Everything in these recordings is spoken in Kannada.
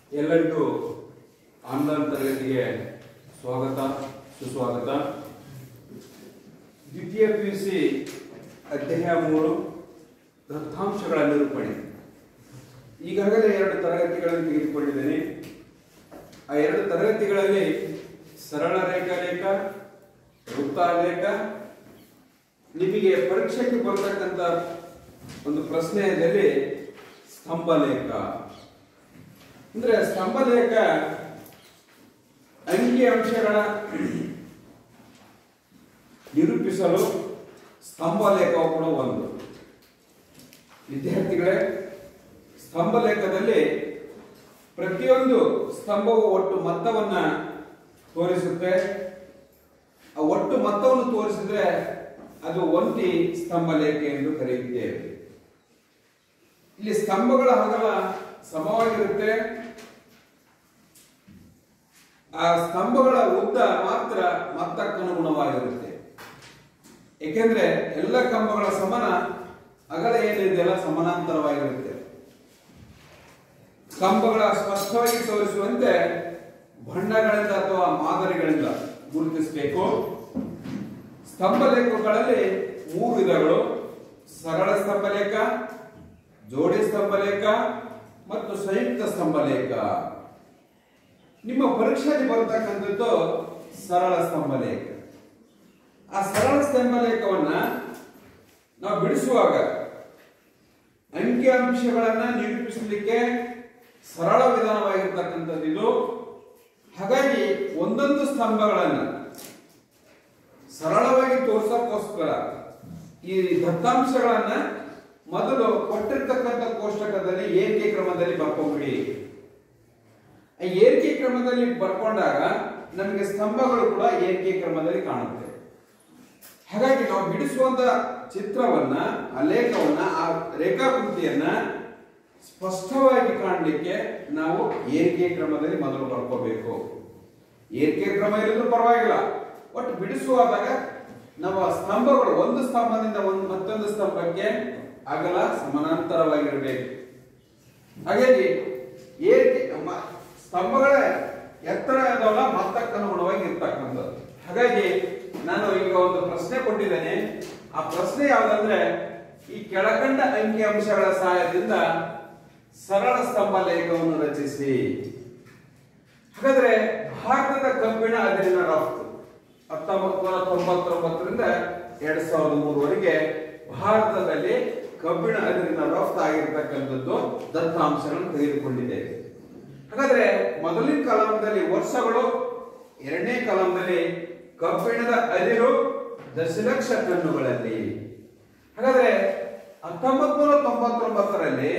ಎಲ್ಲರಿಗೂ ಆನ್ಲೈನ್ ತರಗತಿಗೆ ಸ್ವಾಗತ ಸುಸ್ವಾಗತ. ದ್ವಿತೀಯ ಪಿಯುಸಿ ಅಧ್ಯಾಯ 3 ದತ್ತಾಂಶಗಳ ನಿರೂಪಣೆ. ಈಗಾಗಲೇ 2 ತರಗತಿಗಳನ್ನು ತೆಗೆದುಕೊಂಡಿದ್ದೇನೆ. ಆ 2 ತರಗತಿಗಳಲ್ಲಿ ಸರಳ ರೇಖಾಲೇಖ, ವೃತ್ತಾಲೇಖ, ನಿಮಗೆ ಪರೀಕ್ಷೆಗೆ ಬರತಕ್ಕಂತ ಒಂದು ಪ್ರಶ್ನೆಯಲ್ಲಿ ಸ್ತಂಭಲೇಖ. ಅಂದ್ರೆ ಸ್ತಂಭಲೇಖ ಅಂಕಿ ಅಂಶಗಳ ನಿರೂಪಿಸಲು ಸ್ತಂಭಲೇಖವು ಕೂಡ ಒಂದು. ವಿದ್ಯಾರ್ಥಿಗಳೇ, ಸ್ತಂಭಲೇಖದಲ್ಲಿ ಪ್ರತಿಯೊಂದು ಸ್ತಂಭವು ಒಟ್ಟು ಮೊತ್ತವನ್ನ ತೋರಿಸುತ್ತೆ. ಆ ಒಟ್ಟು ಮೊತ್ತವನ್ನು ತೋರಿಸಿದ್ರೆ ಅದು ಒಂಟಿ ಸ್ತಂಭಲೇಖ ಎಂದು ಕರೆಯುತ್ತೇವೆ. ಇಲ್ಲಿ ಸ್ತಂಭಗಳ ಅಗಲ ಸಮವಾಗಿರುತ್ತೆ. ಆ ಸ್ತಂಭಗಳ ಉದ್ದ ಮಾತ್ರ ಮೊತ್ತಕ್ಕನುಗುಣವಾಗಿರುತ್ತೆ. ಏಕೆಂದ್ರೆ ಎಲ್ಲ ಕಂಬಗಳ ಸಮಾನ ಅಗಲ ಏನಿದೆಯಲ್ಲ ಸಮಾನಾಂತರವಾಗಿರುತ್ತೆ. ಕಂಬಗಳ ಸ್ಪಷ್ಟವಾಗಿ ತೋರಿಸುವಂತೆ ಬಣ್ಣಗಳಿಂದ ಅಥವಾ ಮಾದರಿಗಳಿಂದ ಗುರುತಿಸಬೇಕು. ಸ್ತಂಭಲೇಖಗಳಲ್ಲಿ 3 ವಿಧಗಳು: ಸರಳ ಸ್ತಂಭಲೇಖ, ಜೋಡಿ ಸ್ತಂಭಲೇಖ ಮತ್ತು ಸಂಯುಕ್ತ ಸ್ತಂಭಲೇಖ. ನಿಮ್ಮ ಪರೀಕ್ಷೆಯಲ್ಲಿ ಬರತಕ್ಕಂಥದ್ದು ಸರಳ ಸ್ತಂಭಲೇಖ. ಆ ಸರಳ ಸ್ತಂಭಲೇಖವನ್ನ ನಾವು ಬಿಡಿಸುವಾಗ ಅಂಕಿ ಅಂಶಗಳನ್ನ ನಿರೂಪಿಸಲಿಕ್ಕೆ ಸರಳ ವಿಧಾನವಾಗಿರ್ತಕ್ಕಂಥದ್ದು ಇದು. ಹಾಗಾಗಿ ಒಂದೊಂದು ಸ್ತಂಭಗಳನ್ನ ಸರಳವಾಗಿ ತೋರಿಸೋಕ್ಕೋಸ್ಕರ ಈ ದತ್ತಾಂಶಗಳನ್ನ ಮೊದಲು ಕೊಟ್ಟಿರ್ತಕ್ಕಂಥ ಕೋಷ್ಟಕದಲ್ಲಿ ಏರಿಕೆ ಕ್ರಮದಲ್ಲಿ ಬರ್ಕೊಂಡ್ಬಿಡಿ. ಏರಿಕೆ ಕ್ರಮದಲ್ಲಿ ಬರ್ಕೊಂಡಾಗ ನಮಗೆ ಸ್ತಂಭಗಳು ಕೂಡ ಏರಿಕೆ ಕ್ರಮದಲ್ಲಿ ಕಾಣುತ್ತೆ. ಹಾಗಾಗಿ ನಾವು ಬಿಡಿಸುವಂತ ಚಿತ್ರವನ್ನ, ಆ ಲೇಖವನ್ನ, ಆ ರೇಖಾಕೃತಿಯನ್ನ ಸ್ಪಷ್ಟವಾಗಿ ಕಾಣಲಿಕ್ಕೆ ನಾವು ಏರಿಕೆ ಕ್ರಮದಲ್ಲಿ ಮೊದಲು ಬರ್ಕೋಬೇಕು. ಏರಿಕೆ ಕ್ರಮ ಇರಿದ್ರು ಪರವಾಗಿಲ್ಲ, ಒಟ್ಟು ಬಿಡಿಸುವಾಗ ನಮ್ಮ ಸ್ತಂಭಗಳು ಒಂದು ಸ್ತಂಭದಿಂದ ಮತ್ತೊಂದು ಸ್ತಂಭಕ್ಕೆ ಅಗಲ ಸಮಾನಾಂತರವಾಗಿರಬೇಕು. ಹಾಗಾಗಿ ಏರಿಕೆ ಸ್ತಂಭಗಳ ಎತ್ತರ ಇದಾವಲ್ಲ ಮೊತ್ತಕ್ಕನುಗುಣವಾಗಿ ಇರ್ತಕ್ಕಂಥದ್ದು. ಹಾಗಾಗಿ ನಾನು ಈಗ ಒಂದು ಪ್ರಶ್ನೆ ಕೊಟ್ಟಿದ್ದೇನೆ. ಆ ಪ್ರಶ್ನೆ ಯಾವುದಂದ್ರೆ, ಈ ಕೆಳಕಂಡ ಅಂಕಿ ಅಂಶಗಳ ಸಹಾಯದಿಂದ ಸರಳ ಸ್ತಂಭಲೇಖವನ್ನು ರಚಿಸಿ. ಹಾಗಾದ್ರೆ ಭಾರತದ ಕಬ್ಬಿಣ ಅದಿರಿನ ರಫ್ತು 1999ರಿಂದ 2003ವರೆಗೆ ಭಾರತದಲ್ಲಿ ಕಬ್ಬಿಣ ಅದಿರಿನ ರಫ್ತು ಆಗಿರತಕ್ಕಂಥದ್ದು ದತ್ತಾಂಶಗಳನ್ನು ತೆಗೆದುಕೊಂಡಿದ್ದೇವೆ. ಹಾಗಾದ್ರೆ ಮೊದಲನೇ ಕಾಲಂನಲ್ಲಿ ವರ್ಷಗಳು, 2ನೇ ಕಾಲಂನಲ್ಲಿ ಕಬ್ಬಿಣದ ಅದಿರು ದಶಲಕ್ಷ ಟನ್ನುಗಳಲ್ಲಿ. ಹಾಗಾದ್ರೆ 1999ರಲ್ಲಿ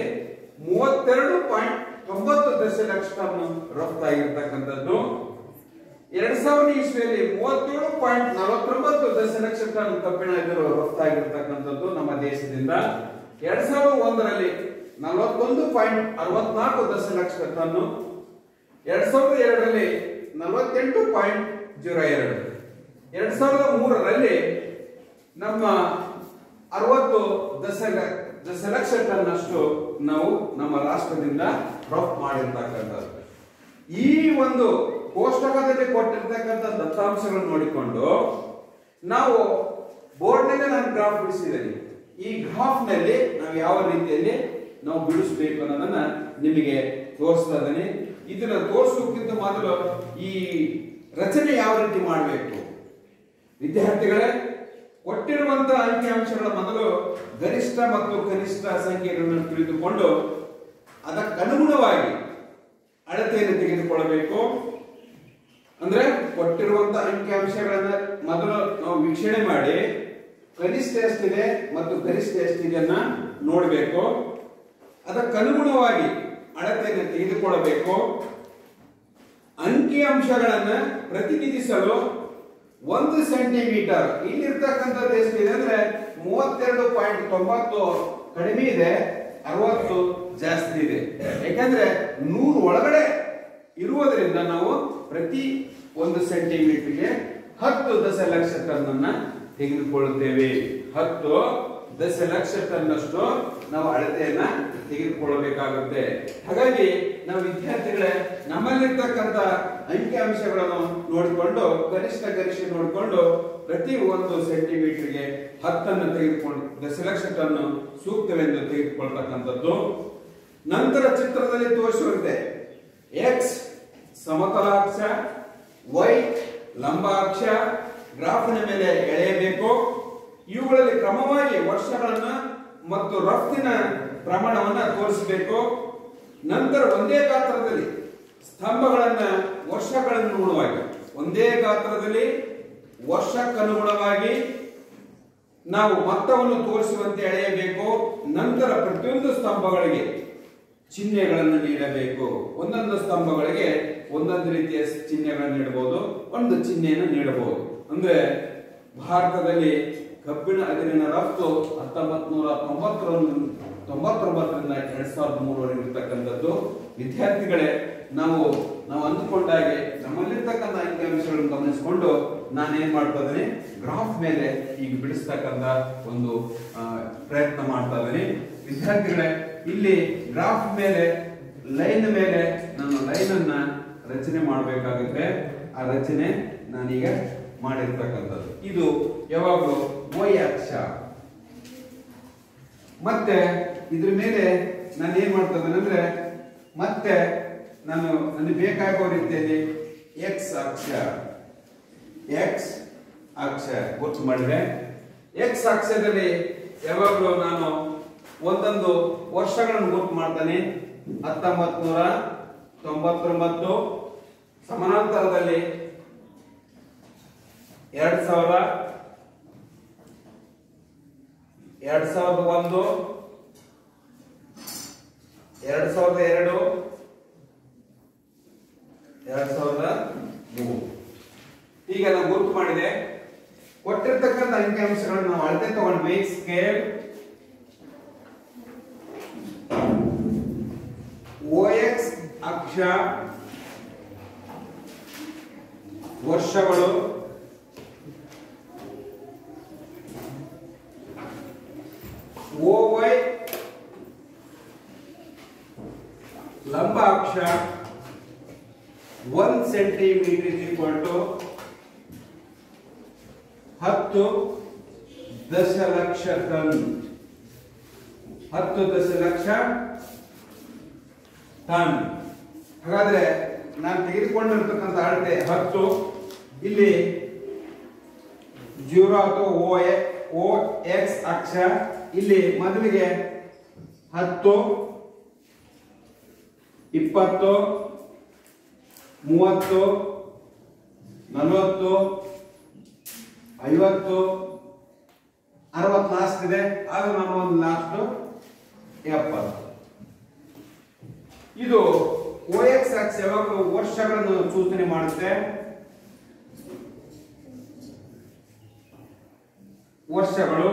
32.90 ದಶಲಕ್ಷ ಟನ್ ರಫ್ತಾಗಿರ್ತಕ್ಕಂಥದ್ದು. 2000 ಇಸ್ವಿಯಲ್ಲಿ 37.49 ದಶಲಕ್ಷ ಟನ್ ಕಬ್ಬಿಣ ಅದಿರು ರಫ್ತಾಗಿರ್ತಕ್ಕಂಥದ್ದು ನಮ್ಮ ದೇಶದಿಂದ. 2001ರಲ್ಲಿ 41.64 ದಶಲಕ್ಷ ಟನ್, 2002ರಲ್ಲಿ 48.02, 2003ರಲ್ಲಿ ನಮ್ಮ 60 ದಶಲಕ್ಷ ಟನ್ ಅಷ್ಟು ನಾವು ನಮ್ಮ ರಾಷ್ಟ್ರದಿಂದ ರಫ್ತು ಮಾಡಿರ್ತಕ್ಕಂಥದ್ದು. ಈ ಒಂದು ಕೋಷ್ಟಕದಲ್ಲಿ ಕೊಟ್ಟಿರ್ತಕ್ಕಂಥ ದತ್ತಾಂಶಗಳನ್ನು ನೋಡಿಕೊಂಡು ನಾವು ಬೋರ್ಡ್ನಲ್ಲಿ ನಾನು ಗ್ರಾಫ್ ಬಿಡಿಸಿದ್ದೇನೆ. ಈ ಗ್ರಾಫ್ ನಲ್ಲಿ ನಾವು ಯಾವ ರೀತಿಯಲ್ಲಿ ನಾವು ಬಿಡಿಸಬೇಕು ಅನ್ನೋದನ್ನ ನಿಮಗೆ ತೋರಿಸ್ತಾ ಇದ್ದೇನೆ. ಇದನ್ನ ತೋರಿಸೋಕ್ಕಿಂತ ಮೊದಲು ಈ ರಚನೆ ಯಾವ ರೀತಿ ಮಾಡಬೇಕು, ವಿದ್ಯಾರ್ಥಿಗಳೇ, ಕೊಟ್ಟಿರುವಂತಹ ಅಂಕಿ ಅಂಶಗಳ ಮೊದಲು ಗರಿಷ್ಠ ಮತ್ತು ಕನಿಷ್ಠ ಸಂಖ್ಯೆಗಳನ್ನು ತಿಳಿದುಕೊಂಡು ಅದಕ್ಕನುಗುಣವಾಗಿ ಅಳತೆಯನ್ನು ತೆಗೆದುಕೊಳ್ಳಬೇಕು. ಅಂದ್ರೆ ಕೊಟ್ಟಿರುವಂತಹ ಅಂಕಿ ಅಂಶಗಳನ್ನ ಮೊದಲು ನಾವು ವೀಕ್ಷಣೆ ಮಾಡಿ ಕನಿಷ್ಠ ಎಷ್ಟಿದೆ ಮತ್ತು ಗರಿಷ್ಠ ಎಷ್ಟಿದೆ ಅನ್ನ ನೋಡಬೇಕು. ಅದಕ್ಕನುಗುಣವಾಗಿ ಅಳತೆಯನ್ನು ತೆಗೆದುಕೊಳ್ಳಬೇಕು. ಅಂಕಿ ಅಂಶಗಳನ್ನ ಪ್ರತಿನಿಧಿಸಲು 1 ಸೆಂಟಿಮೀಟರ್ ಇಲ್ಲಿರ್ತಕ್ಕಂಥದ್ದು ಎಷ್ಟಿದೆ ಅಂದ್ರೆ 32.90 ಕಡಿಮೆ ಇದೆ, 60 ಜಾಸ್ತಿ ಇದೆ. ಯಾಕಂದ್ರೆ 100 ಒಳಗಡೆ ಇರುವುದರಿಂದ ನಾವು ಪ್ರತಿ 1 ಸೆಂಟಿಮೀಟರ್ಗೆ 10 ದಶಲಕ್ಷ ಟನ್ ಅನ್ನ ತೆಗೆದುಕೊಳ್ಳುತ್ತೇವೆ. 10 ದಶಲಕ್ಷ ಟನ್ ಅಷ್ಟು ನಾವು ಅಳತೆಯನ್ನ ತೆಗೆದುಕೊಳ್ಳಬೇಕಾಗುತ್ತೆ. ಹಾಗಾಗಿ ನಾವು ವಿದ್ಯಾರ್ಥಿಗಳೇ ನಮ್ಮಲ್ಲಿರ್ತಕ್ಕಂಥ ಅಂಕಿ ಅಂಶಗಳನ್ನು ನೋಡಿಕೊಂಡು ಗರಿಷ್ಠ ನೋಡಿಕೊಂಡು ಪ್ರತಿ 1 ಸೆಂಟಿಮೀಟರ್ಗೆ 10 ತೆಗೆದುಕೊಂಡು ದಶಲಕ್ಷ ಟನ್ ಸೂಕ್ತವೆಂದು ತೆಗೆದುಕೊಳ್ತಕ್ಕಂಥದ್ದು. ನಂತರ ಚಿತ್ರದಲ್ಲಿ ತೋರಿಸುವಂತೆ ಎಕ್ಸ್ ಸಮತಲಾಕ್ಷ, ವೈ ಲಂಬಾಕ್ಷ ಗ್ರಾಫಿನ ಮೇಲೆ ಎಳೆಯಬೇಕು. ಇವುಗಳಲ್ಲಿ ಕ್ರಮವಾಗಿ ವರ್ಷಗಳನ್ನ ಮತ್ತು ರಫ್ತಿನ ಪ್ರಮಾಣವನ್ನ ತೋರಿಸಬೇಕು. ನಂತರ ಒಂದೇ ಗಾತ್ರದಲ್ಲಿ ಸ್ತಂಭಗಳನ್ನ ವರ್ಷಗಳನ್ನನುಗುಣವಾಗಿ ಒಂದೇ ಗಾತ್ರದಲ್ಲಿ ವರ್ಷಕ್ಕನುಗುಣವಾಗಿ ನಾವು ಮೊತ್ತವನ್ನು ತೋರಿಸುವಂತೆ ಎಳೆಯಬೇಕು. ನಂತರ ಪ್ರತಿಯೊಂದು ಸ್ತಂಭಗಳಿಗೆ ಚಿಹ್ನೆಗಳನ್ನು ನೀಡಬೇಕು. ಒಂದೊಂದು ಸ್ತಂಭಗಳಿಗೆ ಒಂದೊಂದು ರೀತಿಯ ಚಿಹ್ನೆಗಳನ್ನು ನೀಡಬಹುದು, ಒಂದು ಚಿಹ್ನೆಯನ್ನು ನೀಡಬಹುದು. ಅಂದ್ರೆ ಭಾರತದಲ್ಲಿ ಕಬ್ಬಿಣ ಅದಿರಿನ ರಫ್ತು 1999ರಿಂದ 2003 ಇರತಕ್ಕಂಥದ್ದು. ವಿದ್ಯಾರ್ಥಿಗಳೇ ನಾವು ಅಂದುಕೊಂಡಾಗೆ ನಮ್ಮಲ್ಲಿರ್ತಕ್ಕಂಥ ಅಂಕಿಅಂಶಗಳನ್ನು ಗಮನಿಸಿಕೊಂಡು ನಾನೇನ್ ಮಾಡ್ತಾ ಇದ್ದೀನಿ, ಗ್ರಾಫ್ ಮೇಲೆ ಈಗ ಬಿಡಿಸ್ತಕ್ಕಂಥ ಒಂದು ಪ್ರಯತ್ನ ಮಾಡ್ತಾ ಇದ್ದೀನಿ. ವಿದ್ಯಾರ್ಥಿಗಳೇ ಇಲ್ಲಿ ಗ್ರಾಫ್ ಮೇಲೆ ಲೈನ್ ಮೇಲೆ ನಾನು ಲೈನ್ ಅನ್ನ ರಚನೆ ಮಾಡಬೇಕಾಗುತ್ತೆ. ಆ ರಚನೆ ನಾನೀಗ ಮಾಡಿರ್ತಕ್ಕಂಥದ್ದು. ಇದು ಯಾವಾಗಲೂ ವೈ ಅಕ್ಷ. ಮತ್ತೆ ಇದ್ರ ಮೇಲೆ ನಾನು ಏನ್ ಮಾಡ್ತಾ ಇದ್ದೇನೆ ಅಂದ್ರೆ ಮತ್ತೆ ನಾನು ನನಗೆ ಬೇಕಾಗೋ ರೀತಿಯಲ್ಲಿ ಎಕ್ಸ್ ಅಕ್ಷ ಗುರುತು ಮಾಡಿದೆ. ಎಕ್ಸ್ ಅಕ್ಷದಲ್ಲಿ ಯಾವಾಗಲೂ ನಾನು ಒಂದೊಂದು ವರ್ಷಗಳನ್ನು ಗುರುತು ಮಾಡ್ತಾನೆ. 1999 ಸಮಾನಾಂತರದಲ್ಲಿ 2000, 2001, 2002, 2003 ಈಗ ನಾವು ಗುರುತು ಮಾಡಿದೆ. ಕೊಟ್ಟಿರ್ತಕ್ಕಂಥ ಅಂಕಿಅಂಶಗಳನ್ನು ನಾವು ಅಳತೆ ತಗೊಂಡ್ವಿ. ಸ್ಕೇಲ್ OX ಅಕ್ಷ ವರ್ಷಗಳು, OY ಲಂಬ ಅಕ್ಷ 1 ಸೆಂಟಿಮೀಟರ್ = 10 ದಶಲಕ್ಷ ಟನ್. 10 ದಶಲಕ್ಷ ಟನ್. ಹಾಗಾದ್ರೆ ನಾನು ತೆಗೆದುಕೊಂಡಿರ್ತಕ್ಕಂಥ ಅಳತೆ 10. ಇಲ್ಲಿ 0 ಅಥವಾ OX ಅಕ್ಷ. ಇಲ್ಲಿ ಮೊದಲಿಗೆ 10, 20, 30, 40, 50, 60 ಲಾಸ್ಟ್ ಇದೆ. ಆಗ ನಾನು ಒಂದು ಲಾಸ್ಟ್ 70. ಇದು OX ಅಕ್ಷ ಯಾವಾಗಲೂ ವರ್ಷಗಳನ್ನು ಸೂಚನೆ ಮಾಡುತ್ತೆ. ವರ್ಷಗಳು.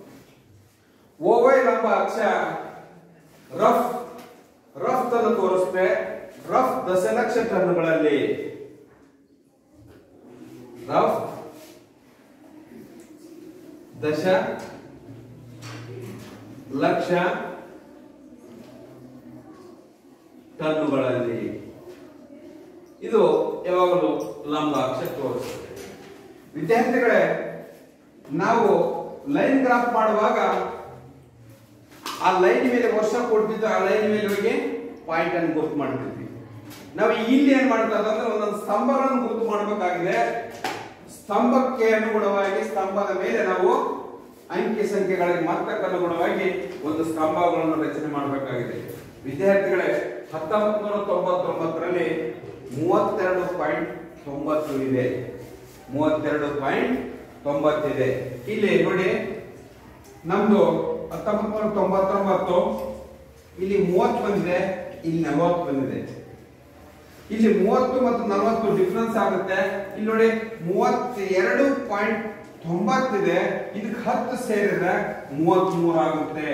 OY ಲಂಬ ಅಕ್ಷ ರಫ್ ಅನ್ನು ತೋರಿಸುತ್ತೆ. ರಫ್ ದಶಲಕ್ಷ ಟನ್ಗಳಲ್ಲಿ. ರಫ್ ದಶಲಕ್ಷ ಟನ್ನುಗಳಲ್ಲಿ. ಇದು ಯಾವಾಗಲೂ ಲಂಬ ಅಕ್ಷ ತೋರಿಸುತ್ತೆ. ವಿದ್ಯಾರ್ಥಿಗಳೇ ನಾವು ಲೈನ್ ಗ್ರಾಫ್ ಮಾಡುವಾಗ ಆ ಲೈನ್ ಮೇಲೆ ವರ್ಷ ಕೊಡ್ತಿದ್ದು ಆ ಲೈನ್ ಮೇಲೆ ಹೋಗಿ ಪಾಯಿಂಟ್ ಅನ್ನು ಗುರುತು ಮಾಡ್ತಿದ್ವಿ. ನಾವು ಇಲ್ಲಿ ಏನ್ ಮಾಡ್ತಾ ಇದ್ದೀವಿ ಒಂದೊಂದು ಸ್ತಂಭಗಳನ್ನು ಗುರುತು ಮಾಡಬೇಕಾಗಿದೆ. ಸ್ತಂಭಕ್ಕೆ ಅನುಗುಣವಾಗಿ ಸ್ತಂಭದ ಮೇಲೆ ನಾವು ಅಂಕಿ ಸಂಖ್ಯೆಗಳಿಗೆ ಮೊತ್ತಕ್ಕೆ ಅನುಗುಣವಾಗಿ ಒಂದು ಸ್ತಂಭಗಳನ್ನು ರಚನೆ ಮಾಡಬೇಕಾಗಿದೆ. ವಿದ್ಯಾರ್ಥಿಗಳೇ 1999ರಲ್ಲಿ 32.90 ಇದೆ. 32.90 ಇದೆ. ಇಲ್ಲಿ ನೋಡಿ ನಮ್ದು 1999 ಇಲ್ಲಿ 30 ಬಂದಿದೆ, ಇಲ್ಲಿ 40 ಬಂದಿದೆ. ಇಲ್ಲಿ 30 ಮತ್ತು 40 ಡಿಫರೆನ್ಸ್ ಆಗುತ್ತೆ. ಇಲ್ಲಿ ನೋಡಿ 32.90 ಇದೆ. ಇದಕ್ಕೆ 10 ಸೇರಿದ್ರೆ 33 ಆಗುತ್ತೆ.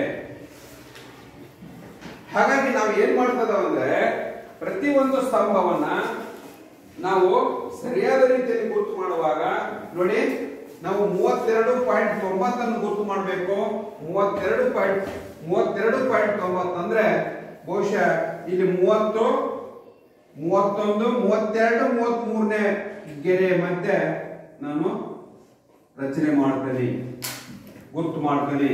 ಹಾಗಾಗಿ ನಾವು ಏನ್ ಮಾಡ್ತಾ ಇದ್ದೇವೆ ಅಂದ್ರೆ ಪ್ರತಿ ಒಂದು ಸ್ತಂಭವನ್ನ ನಾವು ಸರಿಯಾದ ರೀತಿಯಲ್ಲಿ ಗುರುತು ಮಾಡುವಾಗ ನೋಡಿ ನಾವು 32.90 ಅನ್ನು ಗುರುತು ಮಾಡಬೇಕು. 32.90 ಅಂದ್ರೆ ಬಹುಶಃ ಇಲ್ಲಿ 30, 31, 32, 33ನೇ ಗೆರೆ ಮಧ್ಯೆ ನಾನು ರಚನೆ ಮಾಡ್ತೀನಿ, ಗುರುತು ಮಾಡ್ತೀನಿ.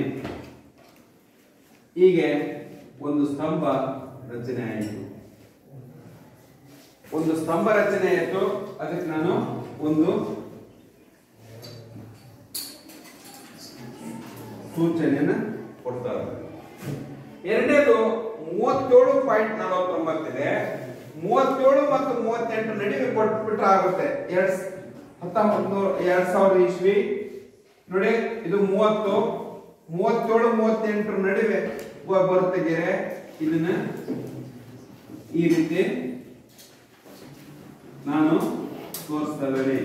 ಹೀಗೆ ಒಂದು ಸ್ತಂಭ ರಚನೆ ಆಯಿತು. ಒಂದು ಸ್ತಂಭ ರಚನೆ ಆಯಿತು. ಅದಕ್ಕೆ ನಾನು ಒಂದು ಸೂಚನೆಯನ್ನ ಕೊಡ್ತಾ ಇದ್ದೇನೆ. ಎರಡನೇದು 37.49 ಇದೆ. 37 ಮತ್ತು 38 ನಡುವೆ ಕೊಟ್ಬಿಟ್ರೆ ಆಗುತ್ತೆ. 2000 ಇಸ್ವಿ ನೋಡಿ, ಇದು 30, 37, 38 ನಡುವೆ ಬರುತ್ತೆ ಗೆರೆ. ಇದನ್ನ ಈ ರೀತಿ ನಾನು ತೋರಿಸ್ತಾ ಇದ್ದೇನೆ.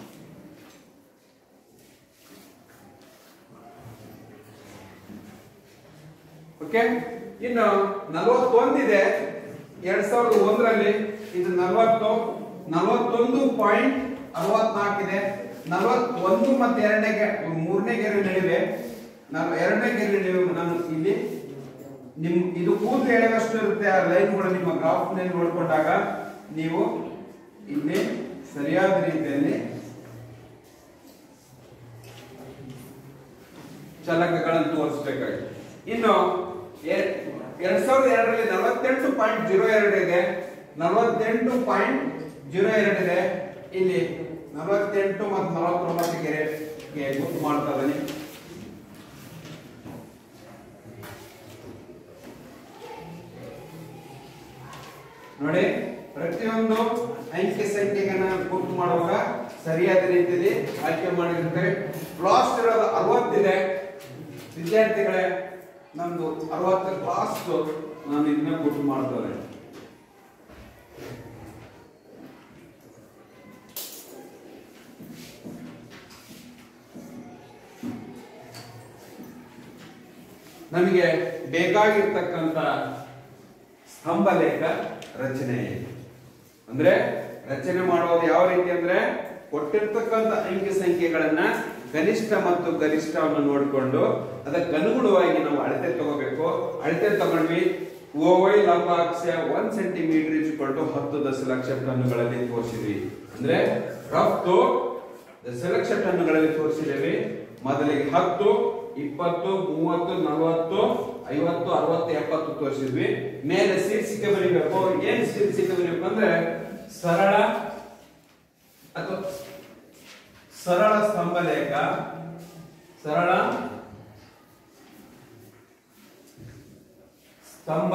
ಓಕೆ, ಇನ್ನು 41 ಇದೆ 2001ರಲ್ಲಿ. ಇದು 41.64 ಇದೆ. 41 ಮತ್ತು ಮೂರನೇ ಗೆರೆ ನಡುವೆ ಎರಡನೇ ಗೆರೆ ನಡುವೆ ನಾನು ಇಲ್ಲಿ ಇದು ಕೂದಲು ಎಳೆವಷ್ಟು ಇರುತ್ತೆ ಆ ಲೈನ್ಗಳು. ನಿಮ್ಮ ಗ್ರಾಫ್ ನಲ್ಲಿ ನೋಡಿಕೊಂಡಾಗ ನೀವು ಇಲ್ಲಿ ಸರಿಯಾದ ರೀತಿಯಲ್ಲಿ ಚಲಕಗಳನ್ನು ತೋರಿಸಬೇಕಾಗಿದೆ. ಇನ್ನು 2002ರಲ್ಲಿ 48.02 ಇದೆ. 48.02 ಇದೆ. ಇಲ್ಲಿ 48 ಮತ್ತು 49 ಗೆರೆಗೆ ಗುರುತು ಮಾಡ್ತಾ ಇದ್ದೀನಿ. ನೋಡಿ, ಪ್ರತಿಯೊಂದು ಅಂಕಿ ಸಂಖ್ಯೆಗಳನ್ನ ಗುರುತು ಮಾಡುವಾಗ ಸರಿಯಾದ ರೀತಿಯಲ್ಲಿ ಆಯ್ಕೆ ಮಾಡಿರ್ತೇವೆ. ಲಾಸ್ಟ್ ಇರೋದು 60 ಇದೆ. ವಿದ್ಯಾರ್ಥಿಗಳೇ, ನಮ್ದು 60 ಲಾಸ್ಟ್ ನಾನು ಇದನ್ನ ಗುರುತು ಮಾಡ್ತೇನೆ. ನಮಗೆ ಬೇಕಾಗಿರ್ತಕ್ಕಂಥ ಸ್ತಂಭ ಲೇಖ ರಚನೆ ಅಂದ್ರೆ ರಚನೆ ಮಾಡೋದು ಯಾವ ರೀತಿ ಅಂದ್ರೆ ಕೊಟ್ಟಿರ್ತಕ್ಕಂಥ ಅಂಕಿ ಸಂಖ್ಯೆಗಳನ್ನ ಕನಿಷ್ಠ ಮತ್ತು ಗರಿಷ್ಠವನ್ನು ನೋಡಿಕೊಂಡು ಅದಕ್ಕೆ ಅನುಗುಣವಾಗಿ ನಾವು ಅಳತೆ ತಗೋಬೇಕು. ಅಳತೆ ತಗೊಂಡ್ವಿ. OY ಲಂಬಾಕ್ಷ 1 ಸೆಂಟಿಮೀಟರ್ = 10 ದಶಲಕ್ಷ ಟನ್ನುಗಳಲ್ಲಿ ತೋರಿಸಿದ್ವಿ. ಅಂದ್ರೆ ರಫ್ತು ದಶಲಕ್ಷ ಟನ್ನುಗಳಲ್ಲಿ ತೋರಿಸಿದ್ದೇವೆ. ಮೊದಲಿಗೆ 10, 20, 30, 40, 50, 60, 70 ತೋರಿಸಿದ್ವಿ. ಮೇಲೆ ಶೀರ್ಷಿಕೆ ಬರೀಬೇಕು. ಏನ್ ಶೀರ್ಷಿಕೆ ಬರೀಬೇಕು ಅಂದ್ರೆ ಸರಳ ಸ್ತಂಭ ಲೇಖ, ಸರಳ ಸ್ತಂಭ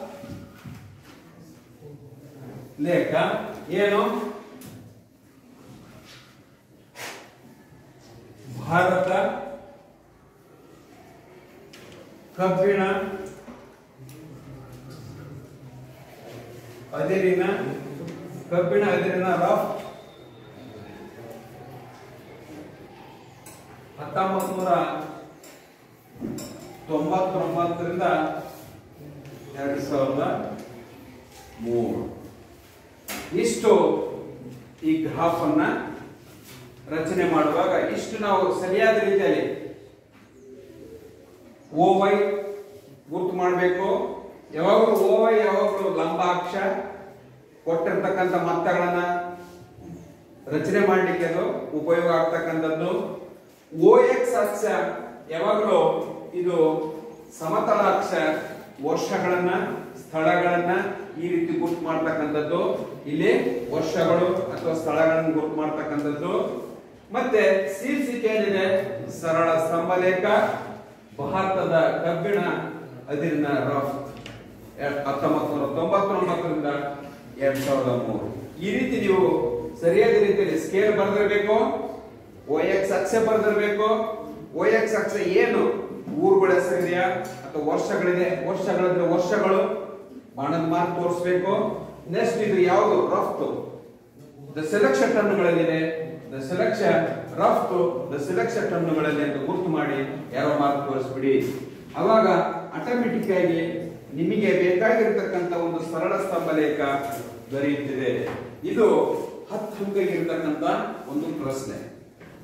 ಲೇಖ. ಏನು? ಭಾರತ ಕಬ್ಬಿಣ ಅದಿರಿನ ರಫ್ತು 1999ರಿಂದ 2003. ಇಷ್ಟು ಈ ಗ್ರಾಫ್ ಅನ್ನ ರಚನೆ ಮಾಡುವಾಗ ಇಷ್ಟು ನಾವು ಸರಿಯಾದ ರೀತಿಯಲ್ಲಿ OY ಗುರುತು ಮಾಡಬೇಕು. ಯಾವಾಗಲೂ OY ಯಾವಾಗಲೂ ಲಂಬ ಅಕ್ಷ ಕೊಟ್ಟಿರ್ತಕ್ಕಂಥ ಮೊತ್ತಗಳನ್ನ ರಚನೆ ಮಾಡಲಿಕ್ಕೆ ಅದು ಉಪಯೋಗ ಆಗ್ತಕ್ಕಂಥದ್ದು. OX ಅಕ್ಷ ಯಾವಾಗಲೂ ಇದು ಸಮತಲ ಅಕ್ಷ ವರ್ಷಗಳನ್ನ ಸ್ಥಳಗಳನ್ನ ಈ ರೀತಿ ಗುರುತು ಮಾಡ್ತಕ್ಕಂಥದ್ದು. ಇಲ್ಲಿ ವರ್ಷಗಳು ಅಥವಾ ಸ್ಥಳಗಳನ್ನು ಗುರುತು ಮಾಡ್ತಕ್ಕಂಥದ್ದು. ಮತ್ತೆ ಶೀರ್ಷಿಕೆ ಏನಿದೆ? ಸರಳ ಸ್ತಂಭ ಲೇಖ, ಭಾರತದ ಕಬ್ಬಿಣ ಅದಿರಿನ ರಫ್ತು 1999ರಿಂದ 2003. ಈ ರೀತಿ ನೀವು ಸರಿಯಾದ ರೀತಿಯಲ್ಲಿ ಸ್ಕೇಲ್ ಬರೆದಿರಬೇಕು. OX ಅಕ್ಷ ಬರೆದಿರಬೇಕು. OX ಅಕ್ಷ ಏನು? ಊರುಗಳ ಹೆಸರಿದೆಯಾ ಅಥವಾ ವರ್ಷಗಳಿದೆ? ವರ್ಷಗಳಿದ್ರೆ ವರ್ಷಗಳು ಬಾಣದ ಮಾರ್ಕ್ ತೋರಿಸಬೇಕು. ನೆಕ್ಸ್ಟ್ ಇದು ಯಾವುದು? ರಫ್ತು ದಶಲಕ್ಷ ಟನ್ನುಗಳಲ್ಲಿದೆ. ದಶಲಕ್ಷ ರಫ್ತು ದಶಲಕ್ಷ ಟನ್ನುಗಳಲ್ಲಿ ಅಂತ ಗುರುತು ಮಾಡಿ ಯಾವ ಮಾರ್ಕ್ ತೋರಿಸ್ಬಿಡಿ. ಅವಾಗ ಆಟೋಮೆಟಿಕ್ ಆಗಿ ನಿಮಗೆ ಬೇಕಾಗಿರ್ತಕ್ಕಂಥ ಒಂದು ಸರಳ ಸ್ತಂಭ ಲೇಖ ದೊರೆಯುತ್ತಿದೆ. ಇದು 10 ಅಂಕ ಇರತಕ್ಕಂಥ ಒಂದು ಪ್ರಶ್ನೆ.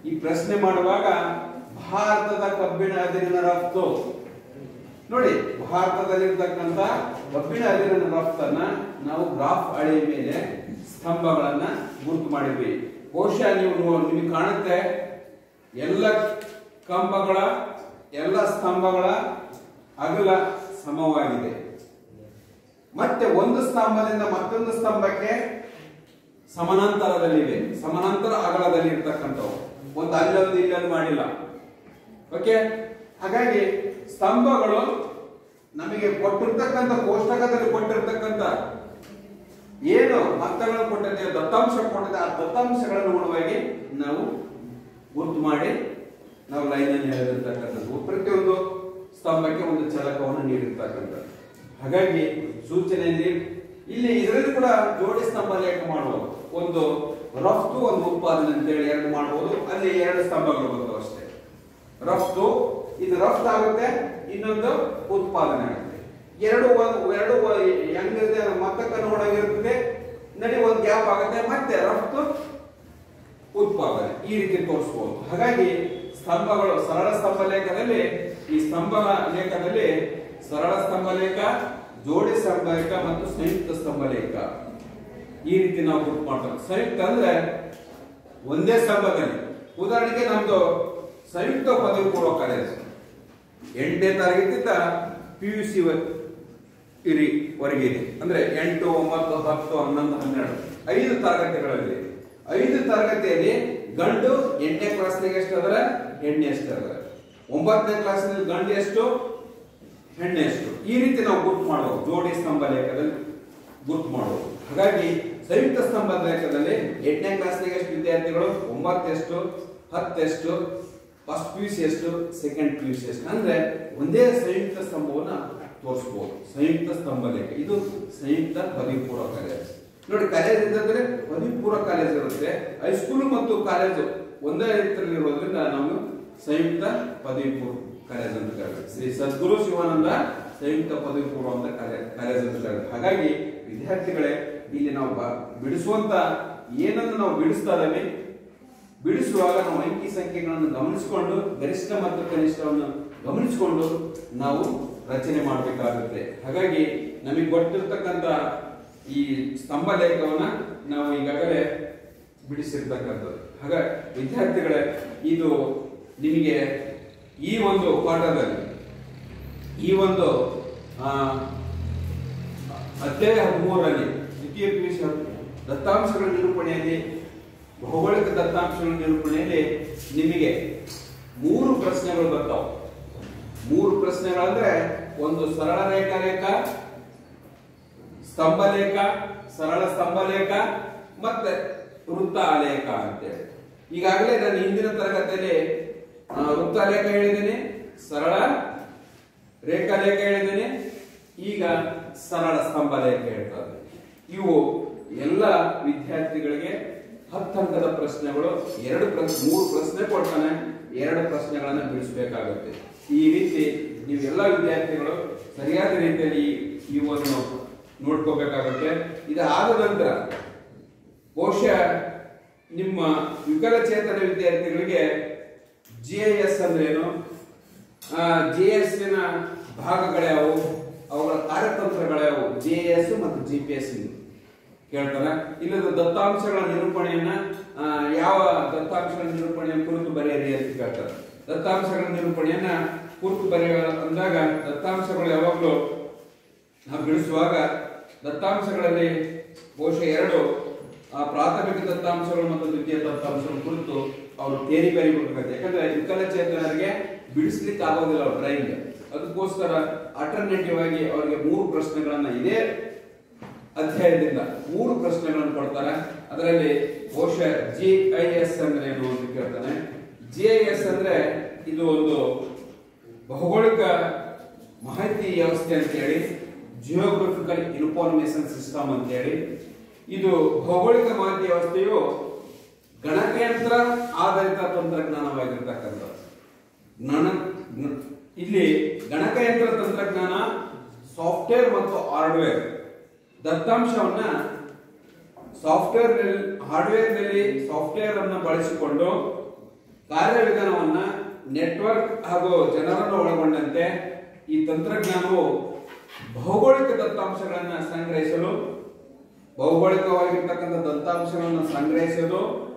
ಈ ಪ್ರಶ್ನೆ ಮಾಡುವಾಗ ಭಾರತದ ಕಬ್ಬಿಣ ಅದಿರಿನ ರಫ್ತು ನೋಡಿ, ಭಾರತದಲ್ಲಿರ್ತಕ್ಕಂಥ ಕಬ್ಬಿಣ ಅದಿರಿನ ರಫ್ತನ್ನ ನಾವು ಗ್ರಾಫ್ ಅಳೆಯ ಮೇಲೆ ಸ್ತಂಭಗಳನ್ನ ಗುರುತು ಮಾಡಿದ್ವಿ. ಬಹುಶಃ ನಿಮಗೆ ಕಾಣುತ್ತೆ ಎಲ್ಲ ಕಂಬಗಳ ಎಲ್ಲ ಸ್ತಂಭಗಳ ಅಗಲ ಸಮವಾಗಿದೆ. ಮತ್ತೆ ಒಂದು ಸ್ತಂಭದಿಂದ ಮತ್ತೊಂದು ಸ್ತಂಭಕ್ಕೆ ಸಮಾನಾಂತರದಲ್ಲಿವೆ, ಸಮಾನಾಂತರ ಅಗಲದಲ್ಲಿ ಇರ್ತಕ್ಕಂಥವು, ಒಂದು ಅಲ್ಲೊಂದು ಇಲ್ಲೊಂದು ಮಾಡಿಲ್ಲ. ಓಕೆ, ಹಾಗಾಗಿ ಸ್ತಂಭಗಳು ನಮಗೆ ಕೊಟ್ಟಿರ್ತಕ್ಕಂಥ ಕೋಷ್ಟಕದಲ್ಲಿ ಕೊಟ್ಟಿರ್ತಕ್ಕಂಥ ಏನು ಮೊತ್ತಗಳನ್ನು ಕೊಟ್ಟಿದೆ, ದತ್ತಾಂಶ ಕೊಟ್ಟಿದೆ, ಆ ದತ್ತಾಂಶಗಳನ್ನು ಅನುಗುಣವಾಗಿ ನಾವು ಗುರುತು ಮಾಡಿ ನಾವು ಲೈನ್ ಅನ್ನು ಎಳೆದಿರ್ತಕ್ಕಂಥದ್ದು. ಪ್ರತಿಯೊಂದು ಸ್ತಂಭಕ್ಕೆ ಒಂದು ಚಲಕವನ್ನು ನೀಡಿರ್ತಕ್ಕಂಥದ್ದು. ಹಾಗಾಗಿ ಸೂಚನೆಯಲ್ಲಿ ಇಲ್ಲಿ ಇದರಲ್ಲಿ ಕೂಡ ಜೋಡಿ ಸ್ತಂಭ ಲೇಖ ಮಾಡಬಹುದು. ಒಂದು ರಫ್ತು, ಒಂದು ಉತ್ಪಾದನೆ ಅಂತೇಳಿ ಎರಡು ಮಾಡಬಹುದು. ಅಲ್ಲಿ ಎರಡು ಸ್ತಂಭಗಳು ಬರ್ತವೆ ಅಷ್ಟೇ. ರಫ್ತು, ಇದು ರಫ್ತು ಆಗುತ್ತೆ, ಇನ್ನೊಂದು ಉತ್ಪಾದನೆ ಆಗುತ್ತೆ. ಎರಡು ಹೆಂಗಿದೆ ಮೊತ್ತಕ್ಕೆ ನೋಡಾಗಿರ್ತದೆ, ನಡಿ ಒಂದು ಗ್ಯಾಪ್ ಆಗುತ್ತೆ, ಮತ್ತೆ ರಫ್ತು ಉತ್ಪಾದನೆ ಈ ರೀತಿ ತೋರಿಸಬಹುದು. ಹಾಗಾಗಿ ಸ್ತಂಭಗಳು ಸರಳ ಸ್ತಂಭ ಲೇಖದಲ್ಲಿ, ಈ ಸ್ತಂಭ ಲೇಖದಲ್ಲಿ ಸರಳ ಸ್ತಂಭ ಲೇಖ, ಜೋಡಿ ಸ್ತಂಭ ಲೇಖ ಮತ್ತು ಸಂಯುಕ್ತ ಸ್ತಂಭ ಲೇಖ ಈ ರೀತಿ ನಾವು ಗುರುತು ಮಾಡ್ತೇವೆ. ಸಂಯುಕ್ತ ಅಂದ್ರೆ ಒಂದೇ ಸ್ತಂಭದಲ್ಲಿ, ಉದಾಹರಣೆಗೆ ನಮ್ದು ಸಂಯುಕ್ತ ಪದವಿ ಪೂರ್ವ ಕಾಲೇಜು 8ನೇ ತರಗತಿಯಿಂದ PUC ವರೆಗೆ ಇದೆ. ಅಂದ್ರೆ 8, 9, 10, 11, 12 5 ತರಗತಿಗಳಲ್ಲಿ, 5 ತರಗತಿಯಲ್ಲಿ ಗಂಡು 8ನೇ ಕ್ಲಾಸ್ನಾಗ ಎಷ್ಟು ಅದರ, ಹೆಣ್ಣು ಎಷ್ಟು ಅದರ, 9ನೇ ಕ್ಲಾಸ್ನಲ್ಲಿ ಗಂಡು ಎಷ್ಟು, ಹೆಣ್ಣು ಎಷ್ಟು, ಈ ರೀತಿ ನಾವು ಗುರುತು ಮಾಡಬಹುದು. ಜೋಡಿ ಸ್ತಂಭ ಲೇಖದಲ್ಲಿ ಗುರುತು ಮಾಡಬಹುದು. ಹಾಗಾಗಿ ಸಂಯುಕ್ತ ಸ್ತಂಭ ಲೇಖದಲ್ಲಿ 8ನೇ ಕ್ಲಾಸ್ನಾಗ ಎಷ್ಟು ವಿದ್ಯಾರ್ಥಿಗಳು, 9 ಎಷ್ಟು, 10 ಎಷ್ಟು, ಫಸ್ಟ್ PUC ಎಷ್ಟು, ಸೆಕೆಂಡ್ PUC ಎಷ್ಟು, ಅಂದ್ರೆ ಒಂದೇ ಸಂಯುಕ್ತ ಸ್ತಂಭವನ್ನ ತೋರಿಸಬಹುದು. ಸಂಯುಕ್ತ ಸ್ತಂಭ ಲೇಖ ಇದು ಸಂಯುಕ್ತ ಪದವಿ ಪೂರ್ವ ಕಾಲೇಜು. ನೋಡಿ, ಕಾಲೇಜ್ ಇದ್ದಂದ್ರೆ ಪದವಿ ಪೂರ್ವ ಕಾಲೇಜ್ ಇರುತ್ತೆ, ಹೈಸ್ಕೂಲ್ ಮತ್ತು ಕಾಲೇಜು ಒಂದೇ ಇರೋದ್ರಿಂದ ನಾವು ಸಂಯುಕ್ತ ಪದವಿ ಪೂರ್ವ ಕಾಲೇಜ್ ಅಂತ ಕರೀತೀವಿ. ಶ್ರೀ ಸದ್ಗುರು ಶಿವಾನಂದ ಸಂಯುಕ್ತ ಪದವಿ ಪೂರ್ವ ಅಂತ ಕಾಲೇಜ್ ಅಂತ ಕರೀತೀವಿ. ಹಾಗಾಗಿ ವಿದ್ಯಾರ್ಥಿಗಳೇ, ಇಲ್ಲಿ ನಾವು ಬಿಡಿಸುವಂತ ಏನನ್ನು ನಾವು ಬಿಡಿಸ್ತಾ ಇದ್ದೇವೆ, ಬಿಡಿಸುವಾಗ ನಾವು ಅಂಕಿ ಸಂಖ್ಯೆಗಳನ್ನು ಗಮನಿಸಿಕೊಂಡು ಗರಿಷ್ಠ ಮತ್ತು ಕನಿಷ್ಠವನ್ನು ಗಮನಿಸಿಕೊಂಡು ನಾವು ರಚನೆ ಮಾಡಬೇಕಾಗುತ್ತೆ. ಹಾಗಾಗಿ ನಮಗೆ ಗೊತ್ತಿರತಕ್ಕಂತ ಈ ಸ್ತಂಭ ಲೇಖವನ್ನ ನಾವು ಈಗಾಗಲೇ ಬಿಡಿಸಿರ್ತಕ್ಕಂಥದ್ದು. ಹಾಗಾಗಿ ವಿದ್ಯಾರ್ಥಿಗಳೇ, ಇದು ನಿಮಗೆ ಈ ಒಂದು ಪಾಠದಲ್ಲಿ, ಈ ಒಂದು ಅಧ್ಯಾಯ 13ರಲ್ಲಿ ದ್ವಿತೀಯ PUC ದತ್ತಾಂಶಗಳ ನಿರೂಪಣೆಯಲ್ಲಿ, ಭೌಗೋಳಿಕ ದತ್ತಾಂಶಗಳ ನಿರೂಪಣೆಯಲ್ಲಿ ನಿಮಗೆ 3 ಪ್ರಶ್ನೆಗಳು ಬರ್ತಾವೆ. 3 ಪ್ರಶ್ನೆಗಳಂದ್ರೆ ಒಂದು ಸರಳ ರೇಖಾಲೇಖ, ಸ್ತಂಭ ಲೇಖ, ಸರಳ ಸ್ತಂಭ ಲೇಖ ಮತ್ತೆ ವೃತ್ತ ಆಲೇಖ ಅಂತೇಳಿ. ಈಗಾಗಲೇ ನಾನು ಹಿಂದಿನ ತರಗತಿಯಲ್ಲಿ ವೃತ್ತಾಲೇಖ ಹೇಳಿದ್ದೇನೆ, ಸರಳ ರೇಖಾಲೇಖ ಹೇಳಿದ್ದೇನೆ, ಈಗ ಸರಳ ಸ್ತಂಭ ಲೇಖ ಹೇಳ್ತಾರೆ. ಇವು ಎಲ್ಲ ವಿದ್ಯಾರ್ಥಿಗಳಿಗೆ 10 ಅಂಕದ ಪ್ರಶ್ನೆಗಳು. 3 ಪ್ರಶ್ನೆ ಕೊಡ್ತಾನೆ, 2 ಪ್ರಶ್ನೆಗಳನ್ನ ಬಿಡಿಸಬೇಕಾಗುತ್ತೆ. ಈ ರೀತಿ ನೀವೆಲ್ಲ ವಿದ್ಯಾರ್ಥಿಗಳು ಸರಿಯಾದ ರೀತಿಯಲ್ಲಿ ಇವನ್ನು ನೋಡ್ಕೋಬೇಕಾಗುತ್ತೆ. ಇದಾದ ನಂತರ ಬಹುಶಃ ನಿಮ್ಮ ವಿಕಲಚೇತನ ವಿದ್ಯಾರ್ಥಿಗಳಿಗೆ GIS ಅಂದ್ರೆ ಏನು, GIS ನ ಭಾಗಗಳ್ಯಾವು, ಅವುಗಳ ಕಾರ್ಯತಂತ್ರಗಳ್ಯಾವು, GIS ಮತ್ತು GPS ಕೇಳ್ತಾರ. ಇಲ್ಲದ ದತ್ತಾಂಶಗಳ ನಿರೂಪಣೆಯನ್ನ, ಯಾವ ದತ್ತಾಂಶಗಳ ನಿರೂಪಣೆಯನ್ನು ಕುರಿತು ಬರೆಯಿರಿ ಅಂತ ಕೇಳ್ತಾರೆ. ದತ್ತಾಂಶಗಳ ನಿರೂಪಣೆಯನ್ನ ಕುರಿತು ಬರೆಯ ಅಂದಾಗ ದತ್ತಾಂಶಗಳು ಯಾವಾಗಲೂ ನಾವು ಬಿಡಿಸುವಾಗ ದತ್ತಾಂಶಗಳಲ್ಲಿ ಬಹುಶಃ 2 ಪ್ರಾಥಮಿಕ ದತ್ತಾಂಶಗಳು ಮತ್ತು ದ್ವಿತೀಯ ದತ್ತಾಂಶಗಳ ಕುರಿತು ಅವರು ತೇರಿ ಬರೀಬೇಕಾಗುತ್ತೆ. ಯಾಕಂದ್ರೆ ವಿಕಲಚೇತನರಿಗೆ ಬಿಡಿಸ್ಲಿಕ್ಕೆ ಆಗೋದಿಲ್ಲ ಅವ್ರ ಡ್ರಾಯಿಂಗ್. ಅದಕ್ಕೋಸ್ಕರ ಆಲ್ಟರ್ನೇಟಿವ್ ಆಗಿ ಅವರಿಗೆ 3 ಪ್ರಶ್ನೆಗಳನ್ನ ಇದೇ ಅಧ್ಯಾಯದಿಂದ 3 ಪ್ರಶ್ನೆಗಳನ್ನು ಕೊಡ್ತಾರೆ. ಅದರಲ್ಲಿ ಬಹುಶಃ GIS ಅಂದ್ರೆ ಏನು ಅಂತ ಕೇಳ್ತಾನೆ. GIS ಅಂದ್ರೆ ಇದು ಒಂದು ಭೌಗೋಳಿಕ ಮಾಹಿತಿ ವ್ಯವಸ್ಥೆ ಅಂತ ಹೇಳಿ, ಜಿಯೋಗ್ರಫಿಕಲ್ ಇನ್ಫಾರ್ಮೇಶನ್ ಸಿಸ್ಟಮ್ ಅಂತ ಹೇಳಿ. ಇದು ಭೌಗೋಳಿಕ ಮಾಹಿತಿ ವ್ಯವಸ್ಥೆಯು ಗಣಕಯಂತ್ರ ಆಧಾರಿತ ತಂತ್ರಜ್ಞಾನವಾಗಿರ್ತಕ್ಕಂಥದ್ದು. ಇಲ್ಲಿ ಗಣಕಯಂತ್ರ ತಂತ್ರಜ್ಞಾನ, ಸಾಫ್ಟ್ವೇರ್ ಮತ್ತು ಹಾರ್ಡ್ವೇರ್ ದತ್ತಾಂಶವನ್ನ ಹಾರ್ಡ್ವೇರ್ ನಲ್ಲಿ ಸಾಫ್ಟ್ವೇರ್ ಅನ್ನು ಬಳಸಿಕೊಂಡು ಕಾರ್ಯವಿಧಾನವನ್ನ ನೆಟ್ವರ್ಕ್ ಹಾಗೂ ಜನರನ್ನು ಒಳಗೊಂಡಂತೆ ಈ ತಂತ್ರಜ್ಞಾನವು ಭೌಗೋಳಿಕ ದತ್ತಾಂಶಗಳನ್ನು ಸಂಗ್ರಹಿಸಲು, ಭೌಗೋಳಿಕವಾಗಿರ್ತಕ್ಕಂಥ ದತ್ತಾಂಶಗಳನ್ನು ಸಂಗ್ರಹಿಸಲು,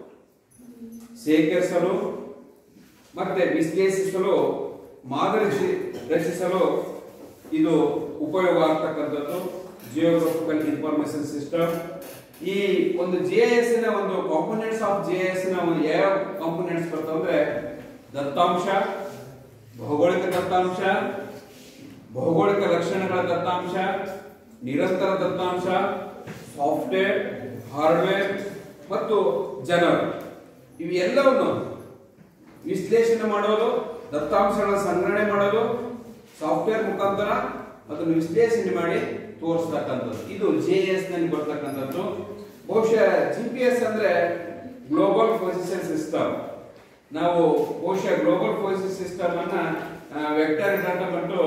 ಸೇಕರಿಸಲು ಮತ್ತೆ ವಿಶ್ಲೇಷಿಸಲು, ಮಾದರಿ ರಚಿಸಲು ಇದು ಉಪಯೋಗ ಆಗ್ತಕ್ಕಂಥದ್ದು ಜಿಯೋಗ್ರಫಿಕಲ್ ಇನ್ಫಾರ್ಮೇಶನ್ ಸಿಸ್ಟಮ್. ಈ ಒಂದು GIS ನ ಒಂದು ಕಾಂಪೋನೆಂಟ್ಸ್ ಆಫ್ GIS ನ ಒಂದು ಯಾವ ಕಾಂಪೋನೆಂಟ್ಸ್ ಬರ್ತಾವಂದ್ರೆ ದತ್ತಾಂಶ, ಭೌಗೋಳಿಕ ದತ್ತಾಂಶ, ಭೌಗೋಳಿಕ ಲಕ್ಷಣಗಳ ದತ್ತಾಂಶ, ನಿರಂತರ ದತ್ತಾಂಶ, ಸಾಫ್ಟ್ವೇರ್, ಹಾರ್ಡ್ವೇರ್ ಮತ್ತು ಜನರು. ಇವೆಲ್ಲವನ್ನು ವಿಶ್ಲೇಷಣೆ ಮಾಡೋದು, ದತ್ತಾಂಶಗಳ ಸಂಗ್ರಹಣೆ ಮಾಡೋದು, ಸಾಫ್ಟ್ವೇರ್ ಮುಖಾಂತರ ಅದನ್ನು ವಿಶ್ಲೇಷಣೆ ಮಾಡಿ ತೋರಿಸ್ತಕ್ಕಂಥದ್ದು ಇದು GIS ನಲ್ಲಿ ಬರ್ತಕ್ಕಂಥದ್ದು. ಬಹುಶಃ GPS ಅಂದ್ರೆ ಗ್ಲೋಬಲ್ ಪೊಸಿಷನ್ ಸಿಸ್ಟಮ್. ನಾವು ಬಹುಶಃ ಗ್ಲೋಬಲ್ ಪೊಸಿಷನ್ ಸಿಸ್ಟಮ್ ಅನ್ನ ವೆಕ್ಟರ್ ಡಾಟಾ ಮತ್ತು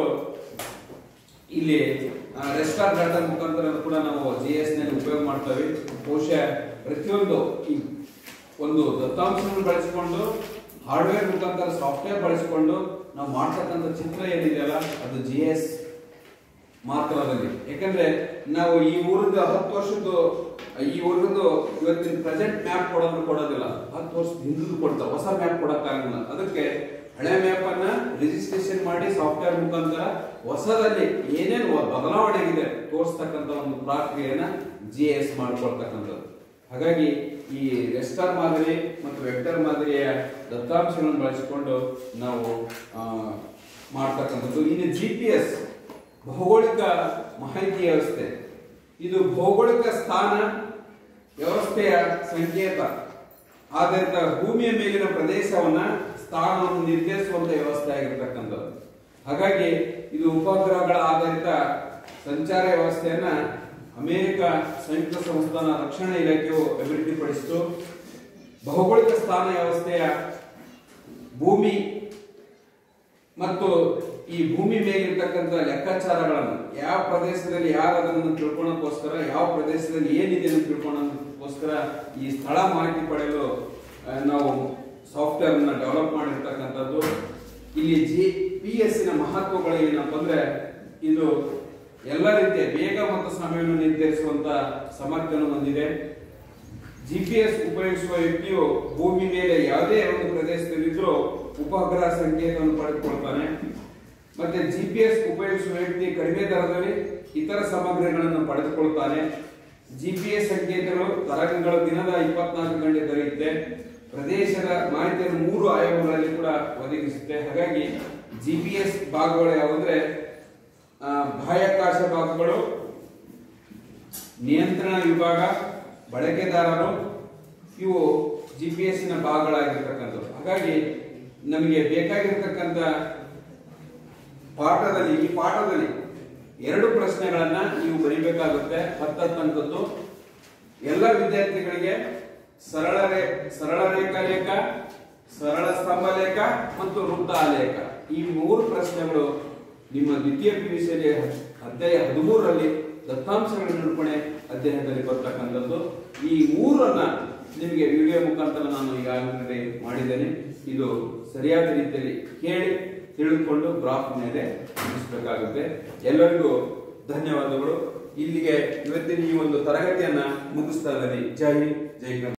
ಇಲ್ಲಿ ರೆಸ್ಟಾರ್ ಡಾಟಾ ಮುಖಾಂತರ ಕೂಡ ನಾವು GIS ನಲ್ಲಿ ಉಪಯೋಗ ಮಾಡ್ತೇವೆ. ಬಹುಶಃ ಪ್ರತಿಯೊಂದು ಈ ಒಂದು ದತ್ತಾಂಶವನ್ನು ಬಳಸಿಕೊಂಡು ಹಾರ್ಡ್ವೇರ್ ಮುಖಾಂತರ ಸಾಫ್ಟ್ವೇರ್ ಬಳಸಿಕೊಂಡು ನಾವು ಮಾಡ್ತಕ್ಕಂಥ ಚಿತ್ರ ಏನಿದೆಯಲ್ಲ ಅದು GIS ಮಾತ್ರದಲ್ಲಿ. ಯಾಕಂದ್ರೆ ನಾವು ಈ ಊರದ 10 ವರ್ಷದ್ದು ಈ ಊರದ್ದು ಇವತ್ತಿನ ಪ್ರೆಸೆಂಟ್ ಮ್ಯಾಪ್ ಕೊಡೋದಿಲ್ಲ, 10 ವರ್ಷದ ಹಿಂದಿದ್ದು ಕೊಡ್ತಾರೆ, ಹೊಸ ಮ್ಯಾಪ್ ಕೊಡಕ್ಕಾಗಲ್ಲ. ಅದಕ್ಕೆ ಹಳೆ ಮ್ಯಾಪ್ ಅನ್ನ ರಿಜಿಸ್ಟ್ರೇಷನ್ ಮಾಡಿ ಸಾಫ್ಟ್ವೇರ್ ಮುಖಾಂತರ ಹೊಸದಲ್ಲಿ ಏನೇನು ಬದಲಾವಣೆ ಇದೆ ತೋರಿಸ್ತಕ್ಕಂಥ ಒಂದು ಪ್ರಕ್ರಿಯೆಯನ್ನ GIS ಮಾಡ್ಕೊಳ್ತಕ್ಕಂಥದ್ದು. ಹಾಗಾಗಿ ಈ ರೆಸ್ಟಾರ್ ಮಾದರಿ ಮತ್ತು ವೆಕ್ಟರ್ ಮಾದರಿಯ ದತ್ತಾಂಶಗಳನ್ನು ಬಳಸಿಕೊಂಡು ನಾವು ಮಾಡ್ತಕ್ಕಂಥದ್ದು. ಇನ್ನು GPS ಭೌಗೋಳಿಕ ಮಾಹಿತಿ ವ್ಯವಸ್ಥೆ. ಇದು ಭೌಗೋಳಿಕ ಸ್ಥಾನ ವ್ಯವಸ್ಥೆಯ ಸಂಕೇತ ಆಧಾರಿತ ಭೂಮಿಯ ಮೇಲಿನ ಪ್ರದೇಶವನ್ನ ಸ್ಥಾನವನ್ನು ನಿರ್ಧರಿಸುವಂತ ವ್ಯವಸ್ಥೆ ಆಗಿರ್ತಕ್ಕಂಥದ್ದು. ಹಾಗಾಗಿ ಇದು ಉಪಗ್ರಹಗಳ ಆಧಾರಿತ ಸಂಚಾರ ವ್ಯವಸ್ಥೆಯನ್ನ ಅಮೆರಿಕ ಸಂಯುಕ್ತ ಸಂಸ್ಥಾನ ರಕ್ಷಣಾ ಇಲಾಖೆಯು ಅಭಿವೃದ್ಧಿಪಡಿಸಿತು. ಭೌಗೋಳಿಕ ಸ್ಥಾನ ವ್ಯವಸ್ಥೆಯ ಭೂಮಿ ಮತ್ತು ಈ ಭೂಮಿ ಮೇಲಿರ್ತಕ್ಕಂಥ ಲೆಕ್ಕಾಚಾರಗಳನ್ನು ಯಾವ ಪ್ರದೇಶದಲ್ಲಿ ಯಾರು ಅದನ್ನು ತಿಳ್ಕೊಳ್ಳೋಕ್ಕೋಸ್ಕರ, ಯಾವ ಪ್ರದೇಶದಲ್ಲಿ ಏನಿದೆ ಅಂತ ತಿಳ್ಕೊಳ್ಳೋಕ್ಕೋಸ್ಕರ ಈ ಸ್ಥಳ ಮಾಹಿತಿ ಪಡೆಯಲು ನಾವು ಸಾಫ್ಟ್ವೇರ್ ಅನ್ನ ಡೆವಲಪ್ ಮಾಡಿರ್ತಕ್ಕಂಥದ್ದು. ಇಲ್ಲಿ GPS ನ ಮಹತ್ವಗಳು ಏನಪ್ಪ ಅಂದ್ರೆ ಇದು ಎಲ್ಲ ರೀತಿಯ ವೇಗ ಮತ್ತು ಸಮಯವನ್ನು ನಿರ್ಧರಿಸುವಂತ ಸಾಮರ್ಥ್ಯವನ್ನು ಹೊಂದಿದೆ. GPS ಉಪಯೋಗಿಸುವ ವ್ಯಕ್ತಿಯು ಭೂಮಿ ಮೇಲೆ ಯಾವುದೇ ಒಂದು ಪ್ರದೇಶದಲ್ಲಿದ್ದರೂ ಉಪಗ್ರಹ ಸಂಕೇತವನ್ನು ಪಡೆದುಕೊಳ್ತಾನೆ. ಮತ್ತೆ GPS ಉಪಯೋಗಿಸುವ ವ್ಯಕ್ತಿ ಕಡಿಮೆ ದರದಲ್ಲಿ ಇತರ ಸಾಮಗ್ರಿಗಳನ್ನು ಪಡೆದುಕೊಳ್ತಾನೆ. GPS ಸಂಕೇತಗಳು ತರಂಗಗಳು ದಿನದ 24 ಗಂಟೆ ದೊರೆಯುತ್ತೆ. ಪ್ರದೇಶದ ಮಾಹಿತಿಯನ್ನು 3 ಆಯಾಮಗಳಲ್ಲಿ ಕೂಡ ಒದಗಿಸುತ್ತೆ. ಹಾಗಾಗಿ GPS ಭಾಗಗಳು ಯಾವುದಂದ್ರೆ ಬಾಹ್ಯಾಕಾಶ ಭಾಗಗಳು, ನಿಯಂತ್ರಣ ವಿಭಾಗ, ಬಳಕೆದಾರರು, ಇವು GPS ನ ಭಾಗಗಳಾಗಿರ್ತಕ್ಕಂಥದ್ದು. ಹಾಗಾಗಿ ನಮಗೆ ಬೇಕಾಗಿರ್ತಕ್ಕಂಥ ಈ ಪಾಠದಲ್ಲಿ 2 ಪ್ರಶ್ನೆಗಳನ್ನ ನೀವು ಬರೀಬೇಕಾಗುತ್ತೆ. 10 ಅಂಕದ್ದು. ಎಲ್ಲ ವಿದ್ಯಾರ್ಥಿಗಳಿಗೆ ಸರಳ ರೇಖಾಲೇಖ, ಸರಳ ಸ್ತಂಭ ಲೇಖ ಮತ್ತು ವೃತ್ತ ಆಲೇಖ ಈ 3 ಪ್ರಶ್ನೆಗಳು ನಿಮ್ಮ ದ್ವಿತೀಯ PUC ಅಧ್ಯಾಯ 13ರಲ್ಲಿ ದತ್ತಾಂಶಗಳ ನಿರೂಪಣೆ ಅಧ್ಯಯನದಲ್ಲಿ ಬರ್ತಕ್ಕಂಥದ್ದು. ಈ 3ಅನ್ನ ನಿಮಗೆ ವಿಡಿಯೋ ಮುಖಾಂತರ ನಾನು ಈಗಾಗಲೇ ಮಾಡಿದ್ದೇನೆ. ಇದು ಸರಿಯಾದ ರೀತಿಯಲ್ಲಿ ಕೇಳಿ ತಿಳಿದುಕೊಂಡು ಗ್ರಾಫ್ ಮೇಲೆ ಮುಗಿಸಬೇಕಾಗುತ್ತೆ. ಎಲ್ಲರಿಗೂ ಧನ್ಯವಾದಗಳು. ಇಲ್ಲಿಗೆ ಇವತ್ತಿನ ಈ ಒಂದು ತರಗತಿಯನ್ನ ಮುಗಿಸ್ತಾ ಇದ್ದೀನಿ. ಜೈ ಹಿಂದ್, ಜೈ ಕರ್ನಾಟಕ.